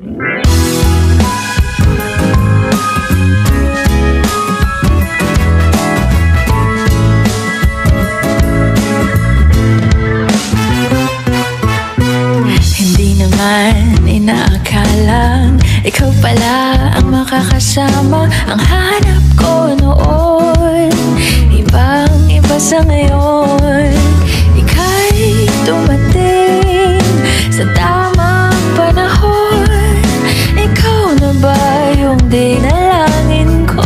Hindi naman inaakalang ikaw pala ang makakasama. Ang hanap ko noon, ibang-iba sa ngayon. Ika'y dumating sa tamang panahon. Ikaw na ba yung dinalangin ko?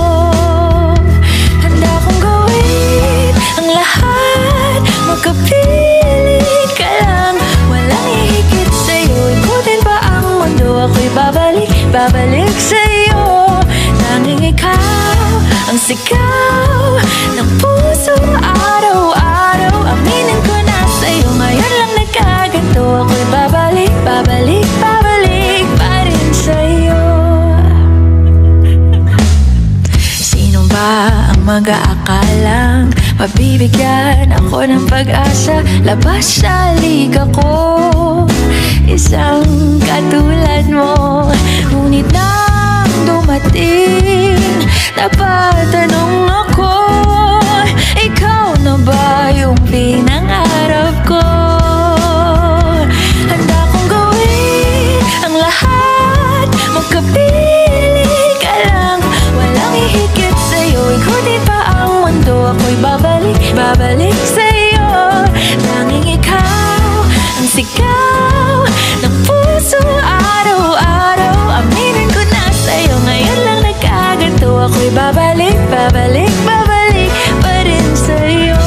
Handa kong gawin ang lahat, magkapili ka lang. Walang ihigit sa'yo, ikutin pa ang mundo. Ako'y babalik, babalik sa'yo. Tanging ikaw ang sigaw ng puso araw-araw. Aminin ko na sa'yo, ngayon lang nagkaganto. Ako'y babalik, babalik, babalik pa rin sa'yo. Sino ba ang mag-aakalang mabibigyan ako ng pag-asa? Labas sa liga ko, isang katulad mo. Ngunit nang dumating, napatanong ako, ikaw na ba yung pinangarap ko? Handa kong gawin ang lahat, magkapili ka lang. Walang ihigit sa'yo, ikutin pa ang mundo. Ako'y babalik, babalik sa'yo. Tanging ikaw ang sigaw ng puso araw-araw. Aminin ko na sa'yo, ngayon lang nagkaganto. Ako'y babalik, babalik, babalik pa rin sa'yo.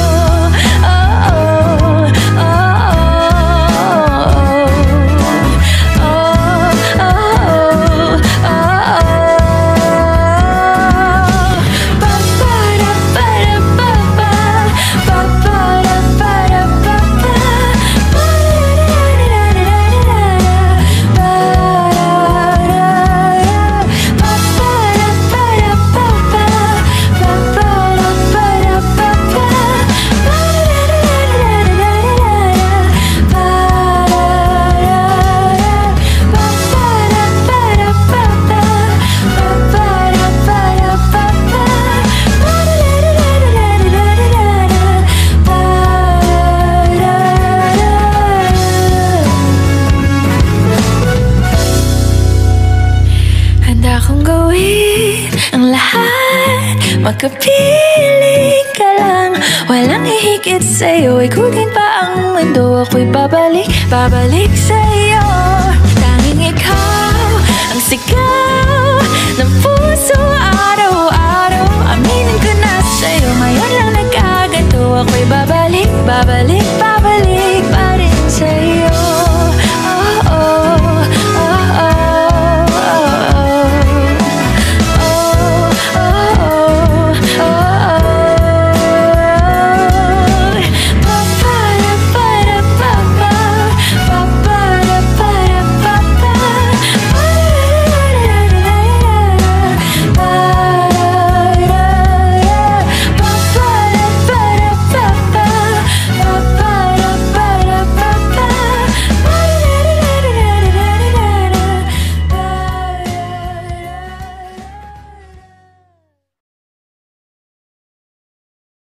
Magkapili ka lang, walang ihigit sa'yo, ikutin pa ang mundo. Ako'y babalik, babalik sa'yo.